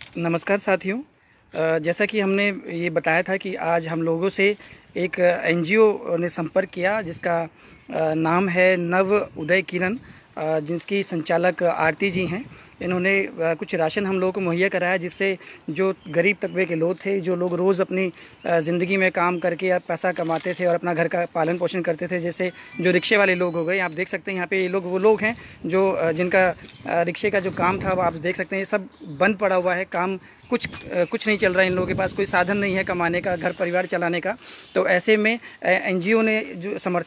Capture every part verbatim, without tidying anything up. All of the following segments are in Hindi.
नमस्कार साथियों। अ, जैसा कि हमने ये बताया था कि आज हम लोगों से एक एनजीओ ने संपर्क किया जिसका अ, नाम है नव उदय किरण, अ, जिसकी संचालक आरती जी हैं। इन्होंने अ, कुछ राशन हम लोगों को मुहैया कराया, जिससे जो गरीब तबके के लोग थे, जो लोग रोज़ अपनी अ, ज़िंदगी में काम करके या पैसा कमाते थे और अपना घर का पालन पोषण करते थे, जैसे जो रिक्शे वाले लोग हो गए। आप देख सकते हैं यहाँ पे ये लोग वो लोग हैं जो अ, जिनका अ, रिक्शे का जो काम था वो आप देख सकते हैं, ये सब बंद पड़ा हुआ है। काम कुछ अ, कुछ नहीं चल रहा है, इन लोगों के पास कोई साधन नहीं है कमाने का, घर परिवार चलाने का। तो ऐसे में एनजीओ ने जो समर्थन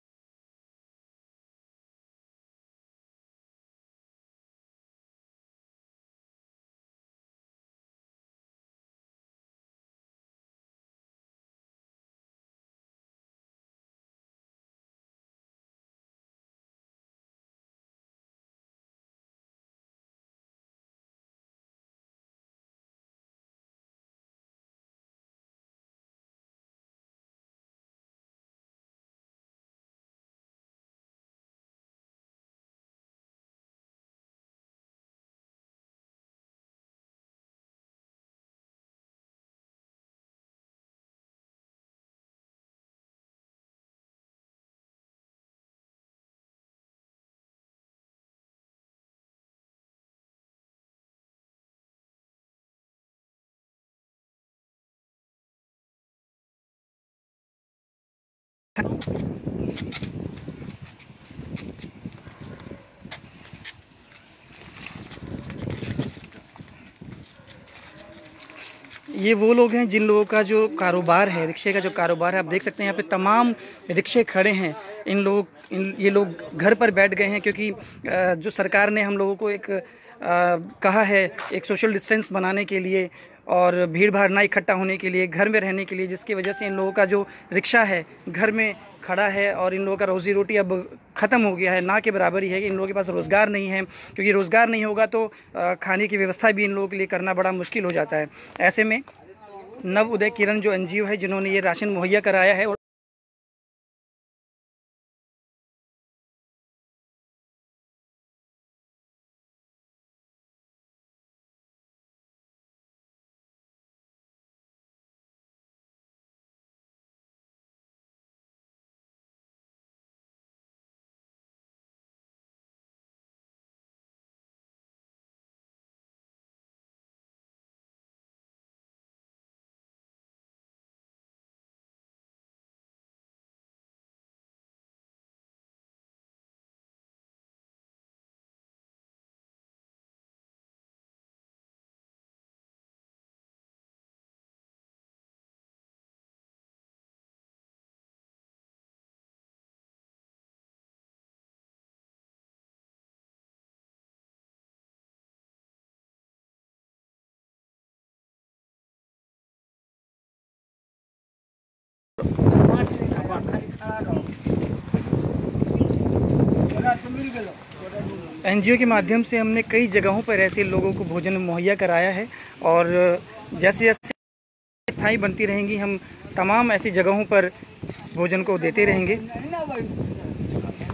ये वो लोग हैं जिन लोगों का जो कारोबार है, रिक्शे का जो कारोबार है। आप देख सकते हैं यहाँ पे तमाम रिक्शे खड़े हैं। इन लोग इन ये लोग घर पर बैठ गए हैं क्योंकि अ, जो सरकार ने हम लोगों को एक अ, कहा है एक सोशल डिस्टेंस बनाने के लिए और भीड़ भाड़ ना इकट्ठा होने के लिए, घर में रहने के लिए, जिसकी वजह से इन लोगों का जो रिक्शा है घर में खड़ा है और इन लोगों का रोजी रोटी अब ख़त्म हो गया है, ना के बराबर ही है कि इन लोगों के पास रोज़गार नहीं है। क्योंकि रोज़गार नहीं होगा तो अ, खाने की व्यवस्था भी इन लोगों के लिए करना बड़ा मुश्किल हो जाता है। ऐसे में नव उदय किरण जो एनजीओ है जिन्होंने ये राशन मुहैया कराया है, एनजीओ के माध्यम से हमने कई जगहों पर ऐसे लोगों को भोजन मुहैया कराया है। और जैसे जैसे स्थायी बनती रहेंगी, हम तमाम ऐसी जगहों पर भोजन को देते रहेंगे।